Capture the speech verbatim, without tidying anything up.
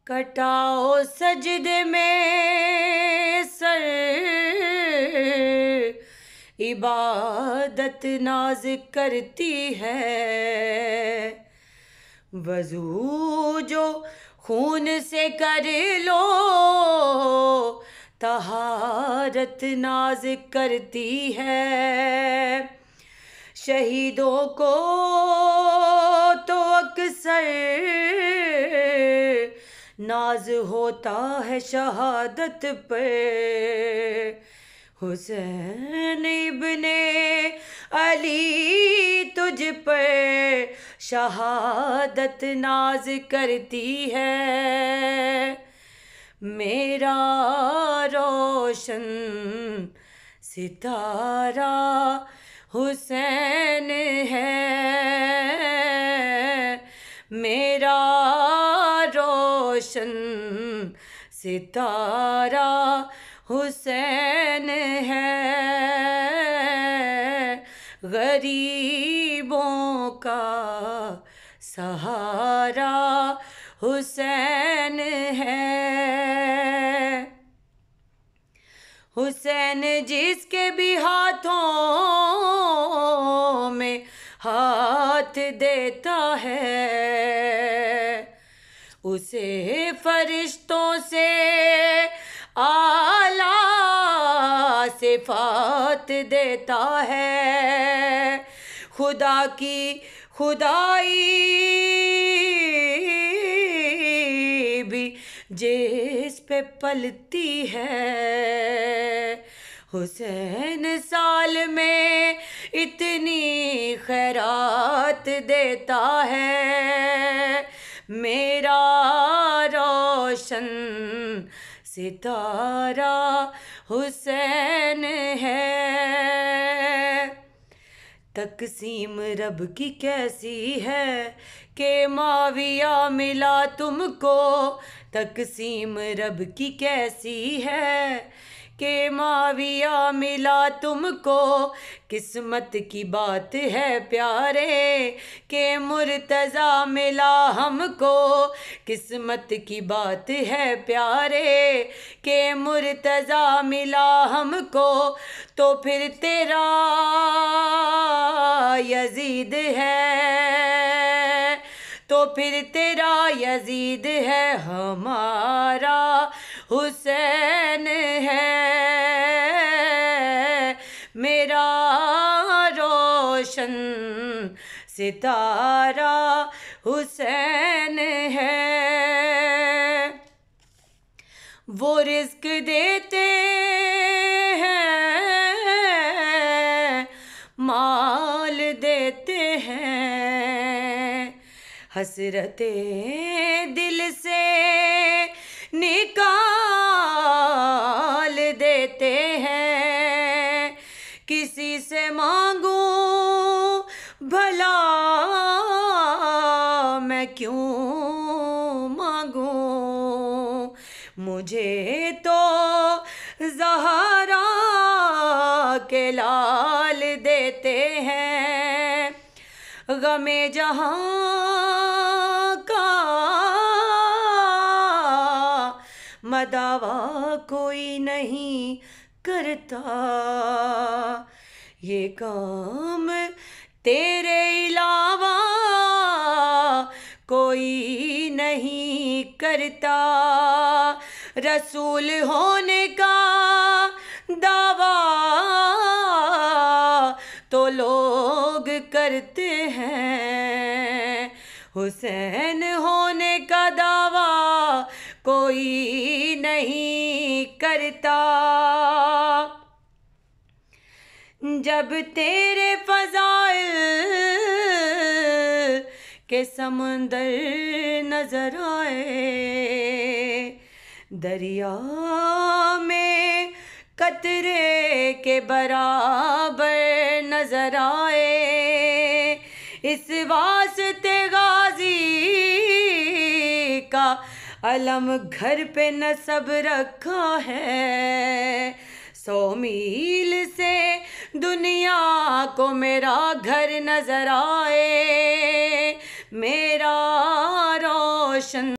कटाओ सजदे में सर, इबादत नाज करती है। वजू जो खून से कर लो, तहारत नाज करती है। शहीदों को तो अक्सर नाज होता है शहादत पे। हुसैन इब्ने अली तुझ पर शहादत नाज करती है। मेरा रोशन सितारा हुसैन है। मेरा रोशन सितारा हुसैन है। गरीबों का सहारा हुसैन है। हुसैन जिसके भी हाथों में हाथ देता है, उसे फरिश्तों से आला सिफात देता है। खुदा की खुदाई भी जिस पे पलती है। हुसैन साल में इतनी खैरात देता है। मेरा रोशन सितारा हुसैन है। तकसीम रब की कैसी है कि माविया मिला तुमको। तकसीम रब की कैसी है कि माविया मिला तुमको। किस्मत की बात है प्यारे कि मुर्तज़ा मिला हमको। किस्मत की बात है प्यारे कि मुर्तज़ा मिला हमको। तो फिर तेरा यजीद है, तो फिर तेरा यजीद है, हमारा हुसैन है। मेरा रोशन सितारा हुसैन है। वो रिज़्क देते हैं, माल देते हैं, हसरते दिल से निकाल देते हैं। किसी से मांगू भला मैं क्यों मांगू, मुझे तो ज़हरा के लाल देते हैं। गमे जहां का मदावा कोई नहीं करता, ये काम तेरे अलावा कोई नहीं करता। रसूल होने का दावा तो लोग करते हैं, हुसैन होने का दावा कोई नहीं करता। जब तेरे फज़ाइल के समंदर नजर आए, दरिया में कतरे के बराबर नजर आए। इस वास्ते गाजी का अलम घर पे नसब रखा है। सौ मील से दुनिया को मेरा घर नजर आए। मेरा रोशन